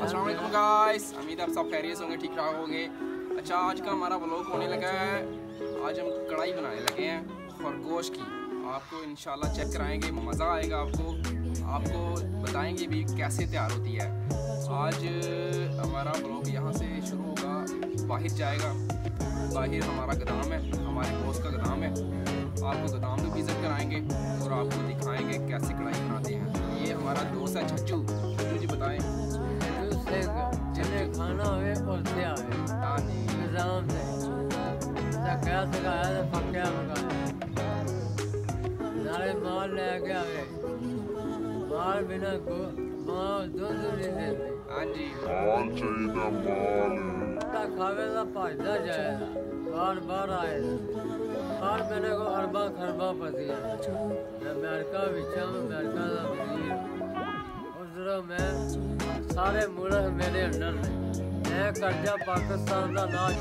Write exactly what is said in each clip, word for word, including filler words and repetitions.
अस्सलाम वालेकुम गाइस, उम्मीद है आप सब खैरियत होंगे, ठीक ठाक होंगे। अच्छा, आज का हमारा व्लॉग होने लगा है। आज हम कढ़ाई बनाने लगे हैं खरगोश की। आपको इंशाल्लाह चेक कराएंगे, मज़ा आएगा आपको आपको बताएंगे भी कैसे तैयार होती है। आज हमारा व्लॉग यहाँ से शुरू होगा, बाहर जाएगा। बाहर हमारा गोदाम है, हमारे दोस्त का गोदाम है। आपको गोदाम में विज़िट कराएंगे और आपको दिखाएंगे कैसे कढ़ाई बनाते हैं। ये हमारा दोस्त है छज्जू। छज्जू जी बताएं। जिन्हें खाना हुए और से आवे निजाम से क्या सिखाया तो पक्या पकाया नाले माल ले के आवे माल बिना को माल दूध नहीं देते। हाँ जी, माल चाहिए माल खावे का भाजदा जाएगा बार बार आएगा। और मैंने को अरबा खरबा पति है अमेरिका बिचा अमेरिका का वजीर उधर मैं सारे मुल्क मेरे अंडर ने मैं कर्जा पाकिस्तान का नाच।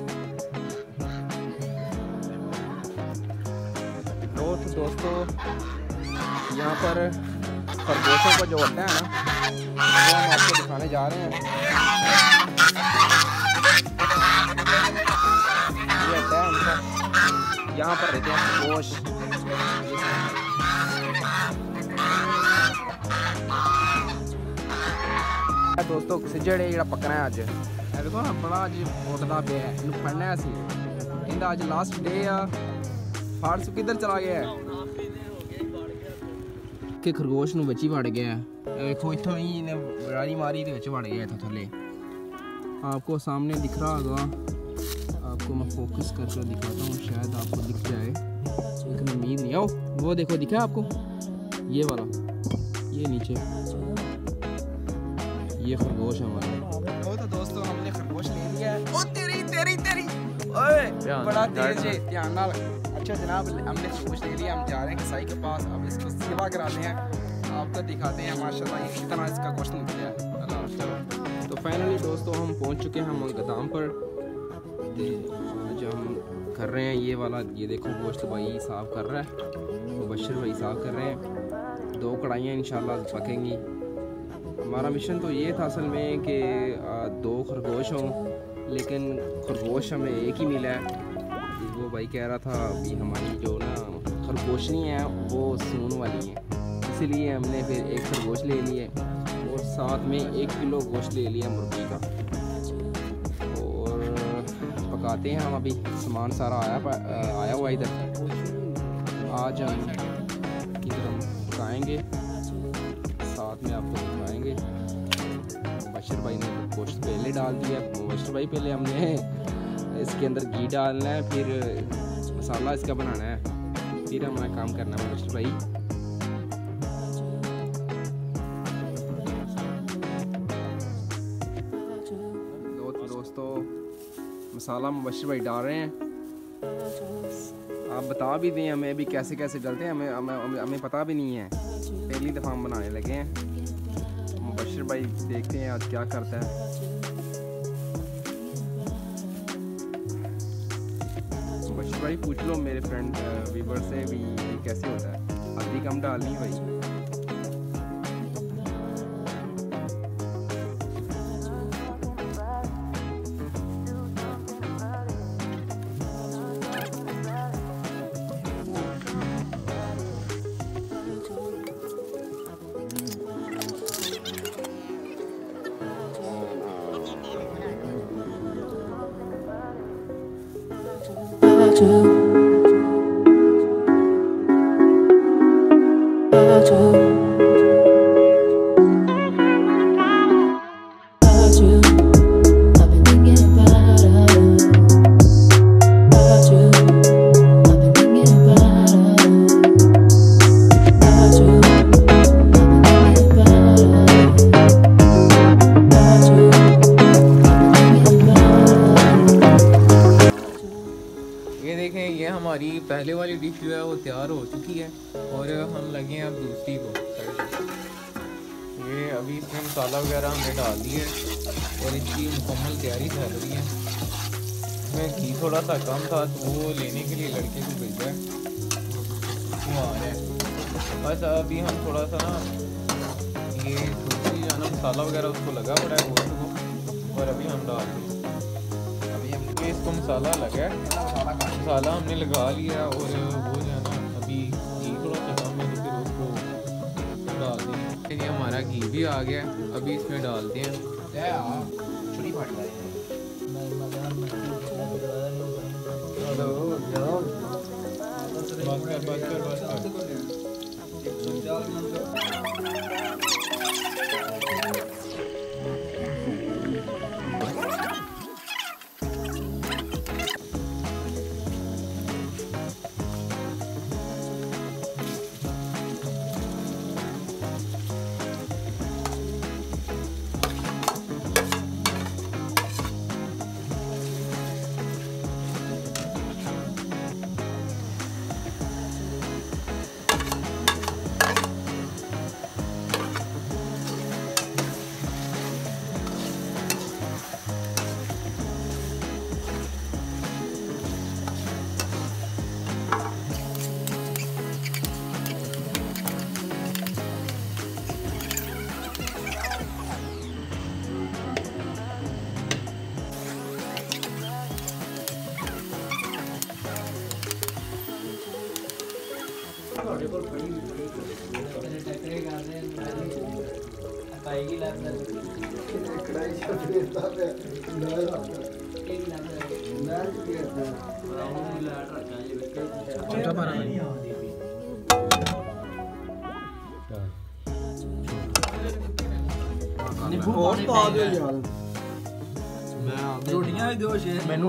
दोस्त दोस्तों यहाँ पर खरगोशों का जो होता है ना, वो हम आपको दिखाने जा रहे हैं। ये होता है उनका, यहाँ पर रहते हैं खरगोश। दोस्तों सिजड़े जो पकना है अज देखो ना, बड़ा अज उठता पे है, इन फड़ना है असी इंदा अज लास्ट डे आ। फारस किधर चला गया है कि खरगोश नूं विच ही वड़ गया है। देखो इत्थों ही इन्हें बड़ाई मारी तो विच वड़ गया इत्थों थले। आपको सामने दिख रहा होगा, आपको मैं फोकस करके दिखाता हूँ, शायद आपको दिख जाए लेकिन उम्मीद नहीं। आओ वो देखो, दिखा है आपको ये वाला, ये नीचे ये खरगोश है हमारा। वो तो दोस्तों हमने खरगोश ले लिया है। ओ तेरी तेरी तेरी ओए बड़ा तेज है, ध्यान नाल। अच्छा जनाब, हमने खरगोश ले लिया, हम जा रहे हैं कसाई के पास। अब इसको सेवा कराते हैं, आपको दिखाते हैं माशाल्लाह कितना इसका गोश्त निकला है। अल्लाह चलो। तो फाइनली दोस्तों हम पहुंच चुके हैं हम गोदाम पर। जो हम कर रहे हैं ये वाला, ये देखो गोश्त भाई साफ़ कर रहा है, मुबश्शिर भाई साफ़ कर रहे हैं। दो कढ़ाइयाँ इंशाल्लाह पकेंगी। हमारा मिशन तो ये था असल में कि दो खरगोश हों, लेकिन खरगोश हमें एक ही मिला है। वो भाई कह रहा था अभी हमारी जो ना खरगोशनी है वो सून वाली है, इसीलिए हमने फिर एक खरगोश ले लिए और साथ में एक किलो गोश्त ले लिया मुर्गी का। और पकाते हैं हम, अभी सामान सारा आया आया हुआ इधर। आज हम इधर हम पकाएँगे, साथ में आपको दिखाएंगे। बशीर भाई ने गोश्त पहले डाल दिया। बशीर भाई पहले हमने इसके अंदर घी डालना है, फिर मसाला इसका बनाना है, फिर हमारा काम करना है बशीर भाई। दो दोस्तों मसाला बशीर भाई डाल रहे हैं। आप बता भी दें हमें भी कैसे कैसे डलते हैं, हमें हमें हमें पता भी नहीं है, पहली दफ़ा हम बनाने लगे हैं। बशीर भाई देखते हैं आज क्या करता है। बशीर भाई पूछ लो मेरे फ्रेंड वीवर से भी कैसे होता है। हल्दी कम डालनी भाई। ये हमारी पहले वाली डिश जो है वो तैयार हो चुकी है और हम लगे हैं अब दूसरी को। ये अभी इसमें मसाला वगैरह हमने डाल दिए और इसकी मुकम्मल तैयारी चल रही है। इसमें घी थोड़ा सा कम था तो वो लेने के लिए लड़के को भेजा है, वो आ रहे हैं। बस अभी हम थोड़ा सा ना ये दूसरी जाना मसाला वगैरह उसको लगा पड़ा है गोश्त को, और अभी हम डाल दें। अभी हम इसको मसाला लगा है, मसाला हमने लगा लिया और वो जो है ना अभी घी थोड़ा सा कम है तो फिर उसको डाल दें। ये हमारा घी भी आ गया, अभी इसमें डालते हैं। छुरी फाट गई। बस कर बस कर बस कर। बहुत पा दो यार, रोटियां भी दो शेर मैनू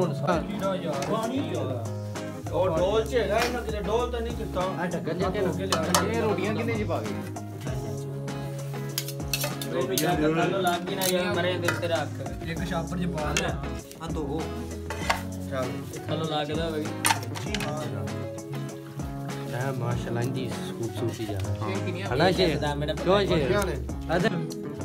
और डोल च हैगा इना किते डोल तो नहीं किता आ ढक्कन जे के ये रोटियां किने जी पा गई रोटियां ढक्कन लाग गई ना यार मरे दिल ते रख एक शापर ज पा ले हां तो वो चल खलो लागदा भाई हां माशाल्लाह जी खूबसूरती जा हना जे क्यों जे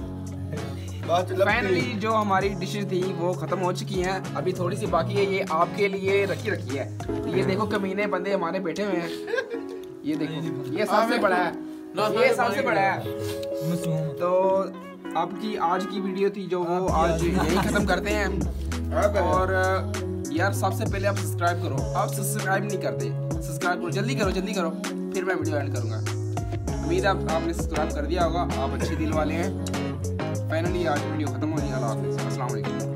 फाइनली जो हमारी डिशेस थी वो खत्म हो चुकी हैं, अभी थोड़ी सी बाकी है, ये आपके लिए रखी रखी है। ये देखो कमीने बंदे हमारे बैठे हुए हैं, ये देखो ये सबसे बड़ा है, ये सबसे बड़ा है। तो आपकी आज की वीडियो थी जो वो आज यही खत्म करते हैं। और यार सबसे पहले आप सब्सक्राइब करो, आप सब्सक्राइब नहीं करते, सब्सक्राइब करो, जल्दी करो जल्दी करो, फिर मैं वीडियो एंड करूँगा। उम्मीद है आप आपने सब्सक्राइब कर दिया होगा, आप अच्छे दिल वाले हैं। फाइनली आज वीडियो खत्म हो गई। अल्लाह हाफ़िज़, अस्सलाम वालेकुम।